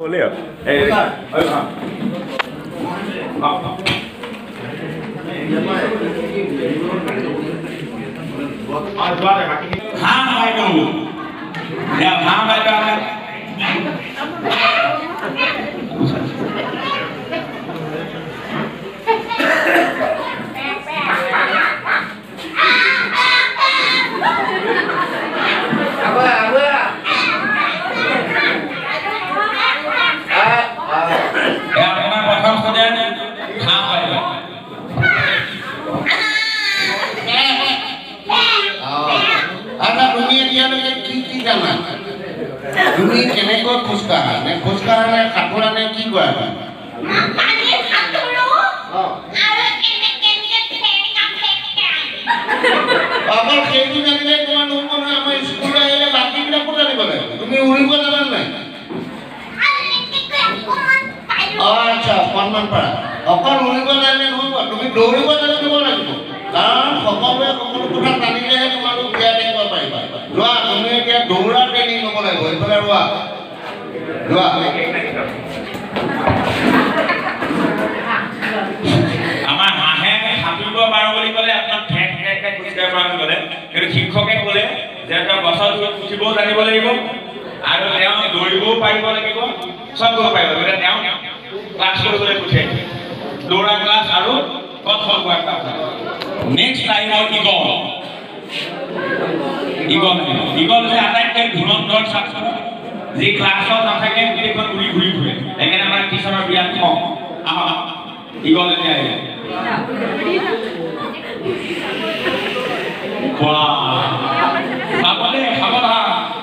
Boleh ya? তুমি কেনেকৈ খোজকাঢ়া নে খোজকাঢ়া নে সাঁতোৰা নে কি কৰা অকল সেইটো জানিলে তোমাৰ নহ'ব নহয় আমাৰ স্কুললৈ আহিলে বাকীবিলাকো জানিব লাগিব তুমি উৰিব জানা নাই আচ্ছা অকণমান পাৰা অকল উৰিব জানিলে নহ'ব তুমি দৌৰিব জানিব লাগিব কাৰণ সকলোৱে সকলো কথা জানিলেহে তোমালোক জীয়াই থাকিব পাৰিবা লোৱা তুমি এতিয়া দৌৰা ট্ৰেইনিং ল'ব লাগিব এইফালে ৰোৱা লোৱা আমাৰ হাঁহে সাঁতুৰিব পাৰোঁ বুলি ক'লে আপোনাক ঠেক ঠেককৈ খোজকাঢ়িব পাৰোঁ বুলি ক'লে কিন্তু শিক্ষকে ক'লে যে তেওঁ গছৰ ওপৰত উঠিবও জানিব লাগিব আৰু তেওঁ দৌৰিবও পাৰিব লাগিব চব কৰিব পাৰিব গতিকে তেওঁ ক্লাছ কৰিবলৈ পঠিয়াই দৌৰা ক্লাছ আৰু গছ লগোৱা ক্লাছ নেক্সট টাইমৰ ইগল যে আটাইতকৈ ধুৰন্ধৰ ছাত্ৰ যি ক্লাছত নাথাকে গোটেইখন ঘূৰি ঘূৰি ফুৰে সেইকাৰণে আমাৰ টিচাৰৰ বিৰাট খং আহক ইগল এতিয়া আহিলে খাবলে খাবলা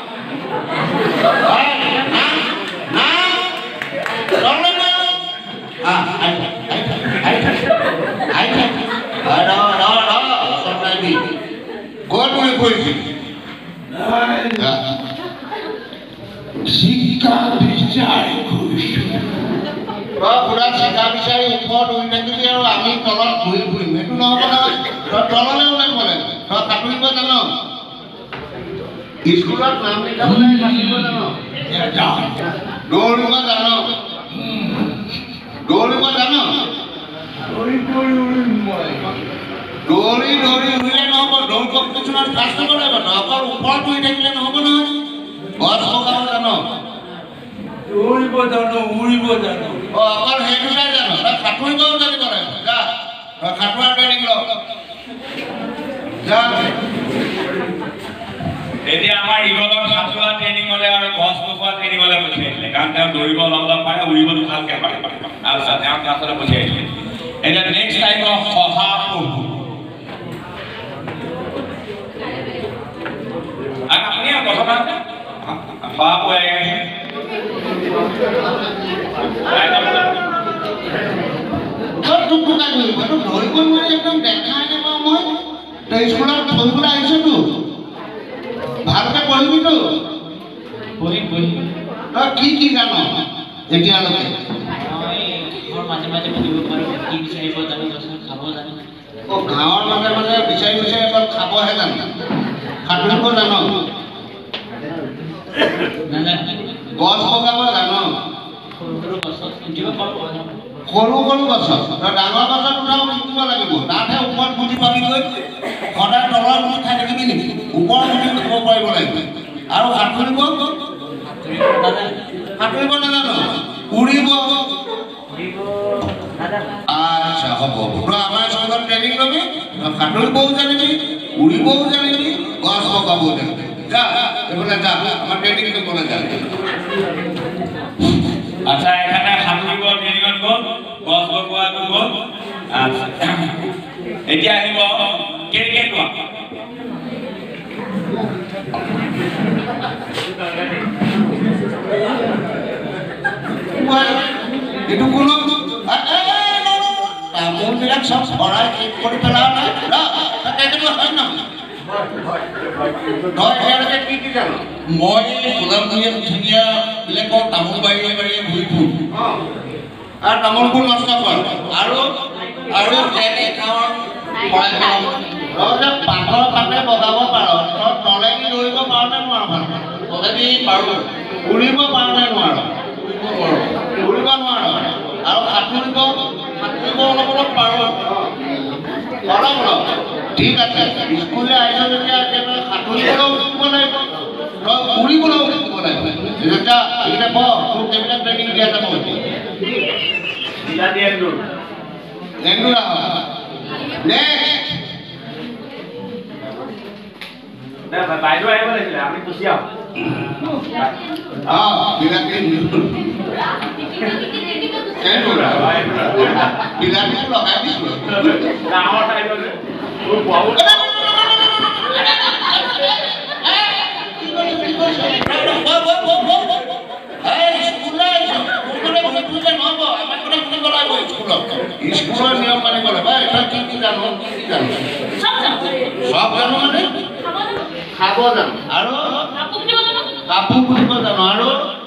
শিক্ষা বিচাৰি পুৰা শিক্ষা বিচাৰি ওপৰত উৰি থাকিবি আৰু আমি তলত ঘূৰি ফুৰিম সেইটো নহ'ব নহয় তই তললৈ ওলাই পৰে তই সাঁতুৰিব জান স্কুলত নাম লিখাবলৈ সাঁতুৰিব জান দৌৰিব জান দৌৰিব জান দৌৰি দৌৰি উৰিলে নহ'ব দৌৰ কম্পিটিশ্যনত ফাৰ্ষ্ট হ'ব লাগিব তই অকল ওপৰত উৰি থাকিলে নহ'ব নহয় গছ বগাব জান দৌৰিব জানো উৰিব জানো অকল সেইটো নাই জানো তই সাঁতুৰিবও জানিব লাগিব যা তই সাঁতোৰা ট্ৰেইনিং ল যা এতিয়া আমাৰ ইগলৰ সাঁতোৰা ট্ৰেইনিঙলে আৰু গছ বগোৱা ট্ৰেইনিঙলে পঠিয়াইছিলে কাৰণ তেওঁ দৌৰিব অলপ পাৰে উৰিবতো ভালকৈ পাৰে আচ্ছা তেওঁ ক্লাছলৈ পঠিয়াইছিলে এতিয়া নেক্সট টাইমৰ শহাপহু আপুনি কথা পাতে শহাপহু আহি ধৰিব নোৱাৰি একদম দেখাই নাপাওঁ মই তই স্কুলত পঢ়িবলৈ আহিছতো ভালকৈ পঢ়িবিতো পঢ়িম তই কি জান এতিয়ালৈকে মাজে মাজে পঢ়িব পাৰোঁ কি বিচাৰিব জানো খাব জানো গাঁৱৰ মাজে মাজে বিচাৰি বিচাৰি অকল খাবহে জানো সাঁতুৰিব জান গছ বগাব জান সৰু সৰু গছত তই ডাঙৰ গছত উঠাব শিকিব লাগিব তাতহে ওপৰত গুটি পাবিগৈ সদায় তলৰ গুটি খাই থাকিবি নেকি ওপৰৰ গুটি খাব পাৰিব লাগিব আৰু সাঁতুৰিব নাজানো উৰিব আচ্ছা হ'ব তই আমাৰ স্কুলত ট্ৰেইনিং ল'বি সাঁতুৰিবও জানিবি উৰিবও জানিবি গছ বগাবও জানিবি যা এইফালে যা আমাৰ ট্ৰেইনিং ল'বলৈ যা আচ্ছা এখানে সাঁতুৰিব ট্ৰেইনিঙত গ'ল গছ বগোৱাটো গ'ল আচ্ছা এতিয়া আহিব কেৰকেটুৱা এইটো কোনো তামোলবিলাক চব ভৰাই শেষ কৰি পেলাও নাই হয় নহয় তই এতিয়ালৈকে কি জানো মই গোলামধনীয়া ধুনীয়া বিলাকৰ তামোল বাৰীয়ে বাৰীয়ে ঘূৰি ফুৰোঁ আৰু তামোলবোৰ নষ্ট কৰোঁ আৰু পাথৰ পাতে বগাব পাৰ তই তলেদি দৌৰিব পাৰ নে নোৱাৰ ভাল তলেদি পাৰোঁ উৰিব পাৰ নে নোৱাৰ অলপ অলপ ঠিক আছে স্কুললৈ আহিছ যেতিয়া একেবাৰে সাঁতুৰিবলৈও শিকিব লাগিব তই উৰিবলৈও শিকিব লাগিব যেতিয়া এইকেইটা তোক এইবিলাক ট্ৰেইনিং দিয়া যাব এন্দুৰা নেক্সট বাইদেউ আহিব লাগিছিলে আপুনি কুচিয়া বিলাতী বিলাতী লগাই দিছোঁ ডাঙৰ ঠাইলৈ স্কুলৰ নিয়ম মানিব লাগিব কি জানো সব জানো মানে খাব জানো আৰু কাপোৰ পুৰিব জানো আৰু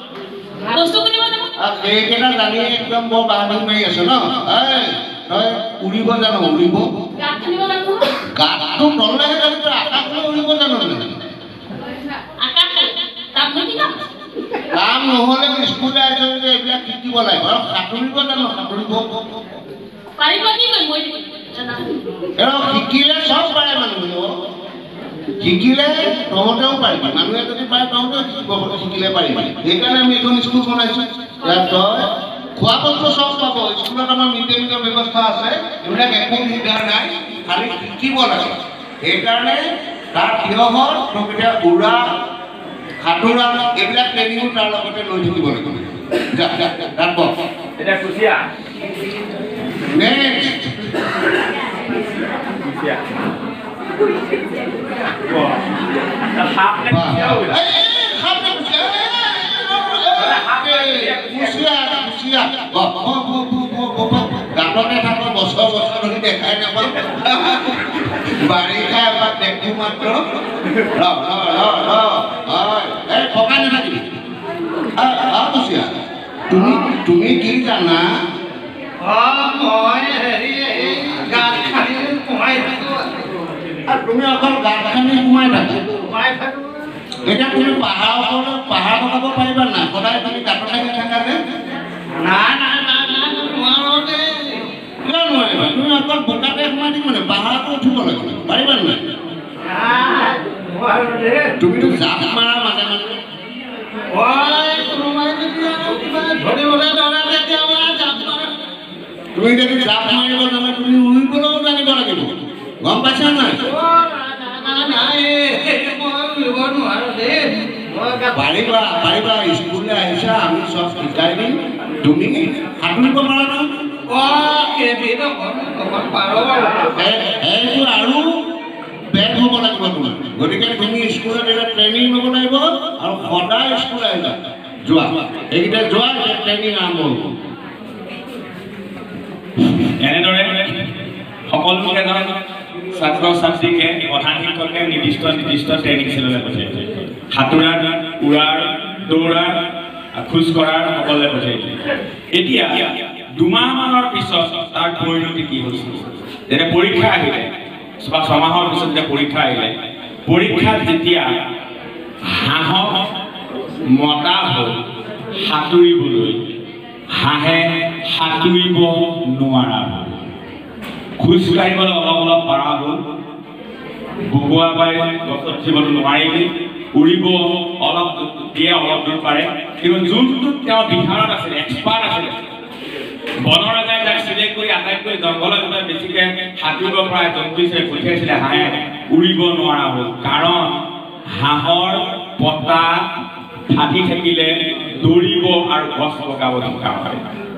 সেইকেইটা জানি একদম বৰ বাহাদুৰ মাৰি আছে ন তই উৰিব জানো উৰিব গাতটো তললৈহে জানো তই আকাশলৈ উৰিব জানো কাম নহ'লেও স্কুললৈ আহিছ যে এইবিলাক শিকিব লাগিব আৰু সাঁতুৰিব জানো সাঁতুৰিব শিকিলে চব পাৰে মানুহে শিকিলে তহঁতেও পাৰিবি মানুহে যদি পাৰে তহঁতেও শিকিলে পাৰিবি সেইকাৰণে আমি এখন স্কুল বনাইছোঁ ইয়াত তই খোৱা বস্তু চব পাব স্কুলত আমাৰ মিড ডে মিলৰ ব্যৱস্থা আছে এইবিলাক একো দিগদাৰ নাই খালি শিকিব লাগে সেইকাৰণে তাৰ কিহৰ তোক এতিয়া উৰা সাঁতোৰা এইবিলাক ট্ৰেইনিঙো তাৰ লগতে লৈ থাকিব লাগিব তাত এতিয়া কুচিয়া নেক্সট গাঁততে থাকো বছৰ বছৰ ধৰি দেখাই নাপাওঁ বাৰিষা এবাৰ দেখো মাত্ৰ পকাই নাথাকিবি তুমি কি জানা তুমি অকল গাঁত খানি সোমাই থাকা এতিয়া তুমি পাহাৰ বগাব পাৰিবা না সদায় তুমি গাঁততে থাকা যে কিয় নোৱাৰিবা তুমি অকল বোকাতে সোমাই দিম মানে পাহাৰটো উঠিব লাগিব পাৰিবা নাই তুমিতো জাপ মাৰা মাজে মাজে তুমি যদি জাপ মাৰিব জানা তুমি উৰিবলৈও জানিব লাগিব গম পাইছা নাই পাৰিবা পাৰিবা স্কুললৈ আহিছা আমি চব শিকাই দিম তুমি সাঁতুৰিব পাৰা ন এইটো আৰু বেগ হ'ব লাগিব তোমাৰ গতিকে তুমি স্কুলত এটা ট্ৰেইনিং ল'ব লাগিব আৰু সদায় স্কুল আহিবা যোৱা এইকেইটা যোৱা ট্ৰেইনিং আৰম্ভ হ'ব এনেদৰে সকলোকেজন ছাত্ৰ ছাত্ৰীকে প্ৰধান শিক্ষকে নিৰ্দিষ্ট ট্ৰেইনিং চেললৈ পঠিয়াইছে সাঁতোৰা উৰাৰ দৌৰা খোজ কঢ়াৰ সকলোৱে পঠিয়াইছে এতিয়া দুমাহমানৰ পিছত তাৰ পৰিণতি কি হৈছে যেনে পৰীক্ষা আহিলে বা ছমাহৰ পিছত যেতিয়া পৰীক্ষা আহিলে পৰীক্ষাত যেতিয়া হাঁহক মতা হ'ল সাঁতুৰিবলৈ হাঁহে সাঁতুৰিব নোৱাৰা হ'ল খোজ কাঢ়িবলৈ অলপ অলপ পৰা হ'ল বগোৱা পাই গছত উঠিবলৈ নোৱাৰিলে উৰিব অলপ দিয়ে অলপ দূৰ পাৰে কিন্তু যোনটোত তেওঁ বিহাৰত আছিলে এক্সপাৰ্ট আছিলে বনৰ ৰজাই যাক চিলেক্ট কৰি আটাইতকৈ জংঘলত বেছিকৈ সাঁতুৰিব পৰা জন্তু হিচাপে পঠিয়াইছিলে হাঁহে উৰিব নোৱাৰা হ'ল কাৰণ হাঁহৰ পতা ফাটি থাকিলে দৌৰিব আৰু গছ বগাব দৰকাৰ হয়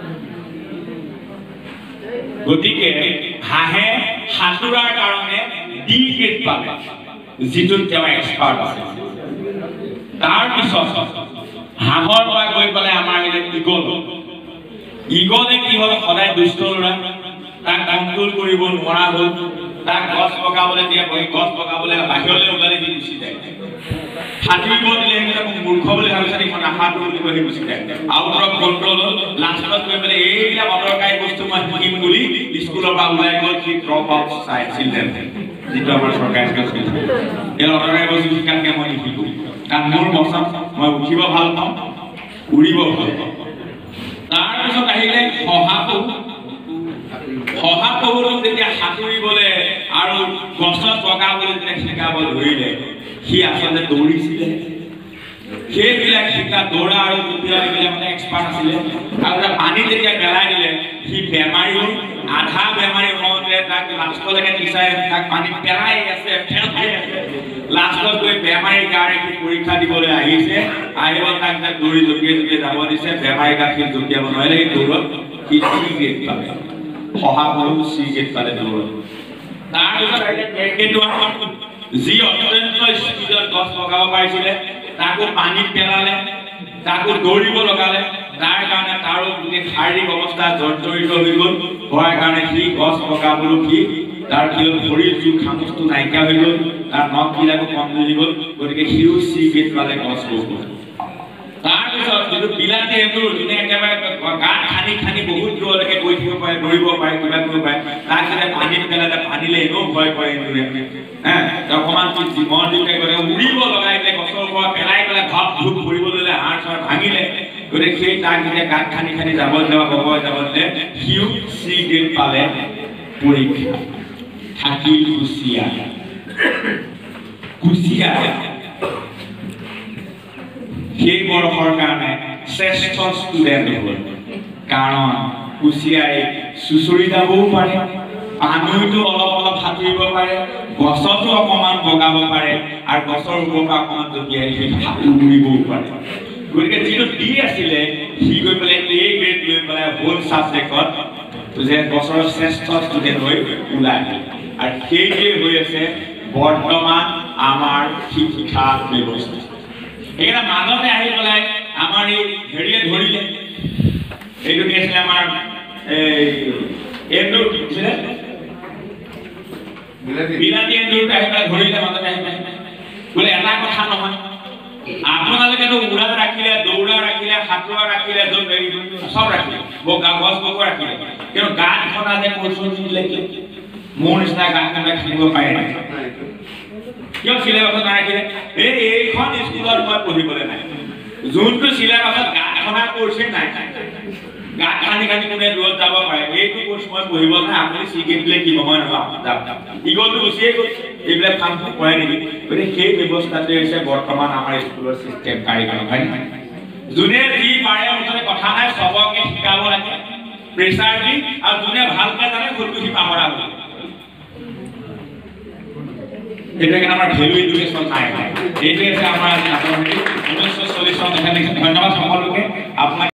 গতিকে হাঁহে সাঁতোৰাৰ কাৰণে ডি গ্ৰেড পালে যিটোত তেওঁ এক্সপাৰ্ট আছে তাৰপিছত হাঁহৰ পৰা গৈ পেলাই আমাৰ ইগলে কি হ'ল সদায় দুষ্ট ল'ৰা তাক কণ্ট্ৰল কৰিব নোৱাৰা হ'ল তাক গছ বগাবলৈ দিয়ে গছ বগাবলৈ বাহিৰলৈ ওলালে দি গুচি যায় সাঁতুৰিব দিলে মূৰ্খ বুলি ভাবিছে দেখোন আশাটো বুলি কৈ গুচি যায় আউট অফ কণ্ট্ৰল লাষ্টত গৈ পেলাই এইবিলাক অদৰকাৰী বস্তু মই শিকিম বুলি স্কুলৰ পৰা ওলাই গ'ল সি ড্ৰপ আউট চিলড্ৰেন যিটো আমাৰ চৰকাৰী স্কুল এই অদৰকাৰী বস্তু শিকাতকৈ মই নিশিকোঁ কাৰণ মোৰ মচত মই উঠিব ভাল পাওঁ উৰিব ভাল পাওঁ তাৰপিছত আহিলে শহাপহু শহাপহুটোক যেতিয়া সাঁতুৰিবলৈ আৰু গছত বগাবলৈ যেনে শিকাব ধৰিলে সি আচলতে দৌৰিছিলে সেইবিলাক শিকা দৌৰা আৰু জঁপিওৱা এইবিলাক মানে এক্সপাৰ্ট আছিলে আৰু এটা পানী যেতিয়া পেলাই দিলে সি বেমাৰী হ'ল আধা বেমাৰী হওঁতে তাক লাষ্টলৈকে টিচাৰে তাক পানী পেলাই আছে লাষ্টত গৈ বেমাৰীৰ কাৰণে সি পৰীক্ষা দিবলৈ আহিছে আহিব তাক দৌৰি জঁপিয়াই জঁপিয়াই যাব দিছে বেমাৰীৰ গাত সি জঁপিয়াব নোৱাৰিলে সেই দৌৰত সি চি গ্ৰেড পালে শহাপহু চি গ্ৰেড পালে দৌৰত তাৰপিছত যি অত্যন্ত স্পীডত গছ লগাব পাৰিছিলে তাকো পানীত পেলালে তাকো দৌৰিব লগালে তাৰ কাৰণে তাৰো গোটেই শাৰীৰিক অৱস্থা জৰ্জৰিত হৈ গ'ল হোৱাৰ কাৰণে সি গছ লগাবলৈ সি তাৰ কি হ'ল ভৰিৰ জোৰ খামুচটো নাইকিয়া হৈ গ'ল তাৰ নখবিলাকো কমজুৰি গ'ল গতিকে সিও চি গ্ৰেড পালে গছ বগাব তাৰপিছত যিটো বিলাতী এন্দুৰ যোনে একেবাৰে গাত খানি খানি বহুত দূৰলৈকে গৈ থাকিব পাৰে দৌৰিব পাৰে কিবা কৰিব পাৰে তাক যেতিয়া পানীত পেলালে পানীলে এনেও ভয় কৰে এন্দুৰে অকণমান জীৱন দিওঁতে গ'লে উৰিব লগাই দিলে গছৰ ওপৰত পেলাই পেলাই ঘপ ধূপ কৰিব ল'লে হাড় চাৰ ভাঙিলে গতিকে সেই তাক যেতিয়া গাত খানি খানি যাব দিলে সিও চি গ্ৰেড পালে পৰীক্ষা থাকিল কুচিয়া সেই বৰ্ষৰ কাৰণে শ্ৰেষ্ঠ ষ্টুডেণ্ট হ'ল কাৰণ কুচিয়াই চুচৰি যাবও পাৰে পানীতো অলপ অলপ সাঁতুৰিব পাৰে গছতো অকণমান বগাব পাৰে আৰু গছৰ ওপৰৰ পৰা অকণমান জঁপিয়াই উৰিবও পাৰে গতিকে যিটো ডি আছিলে সি গৈ পেলাই এ গ্ৰেড লৈ পেলাই হ'ল ছাবজেক্টত যে গছৰ শ্ৰেষ্ঠ ষ্টুডেণ্ট হৈ ওলাই আৰু সেইটোৱে হৈ আছে বৰ্তমান আমাৰ শিক্ষা ব্যৱস্থা এইকেইটা মাজতে আহি পেলাই আমাৰ এই হেৰিয়ে ধৰিলে এইটো কি আছিলে আমাৰ এন্দুৰ আছিলে বিলাতী এন্দুৰটো আহি পেলাই ধৰিলে মাজতে আহি পেলাই বোলে এটা কথা নহয় আপোনালোকেতো উৰা ৰাখিলে দৌৰা ৰাখিলে সাঁতোৰা ৰাখিলে চব ৰাখিলে গছ বগোৱা ৰাখিলে কিন্তু গাত খনা যে কোৰ্চন দিলে মোৰ নিচিনা গাত খনা খানিব পাৰে নাই কিয় চিলেবাছত নাৰাখিলে এইখন স্কুলত মই পঢ়িবলৈ নাই যোনটো চিলেবাছত গাত খনা কোৰ্চে নাই গাত খানি খানি কোনে দূৰত যাব পাৰে এইটো কোৰ্চ মই পঢ়িব নাই আপুনি চিগেট দিলে কি মই নাপাওঁ ইগলটো গুচিয়ে গ'ল এইবিলাক কাম কৰে নেকি গতিকে সেই ব্যৱস্থাটোৱে হৈছে বৰ্তমান আমাৰ স্কুলৰ চিষ্টেম কাৰিকৰম হয় নহয় যোনে যি পাৰে মুঠতে কথা নাই চবকে শিকাব লাগে প্ৰেছাৰ দি আৰু যোনে ভালকে জানে সেইটো সি পাহৰা হ'ব এটা কেন আমাৰ ভ্যালু এডুকেশন নাই এইটোৱে আছে আমাৰ 1940 চনত ধন্যবাদ সকলোকে আপোনাক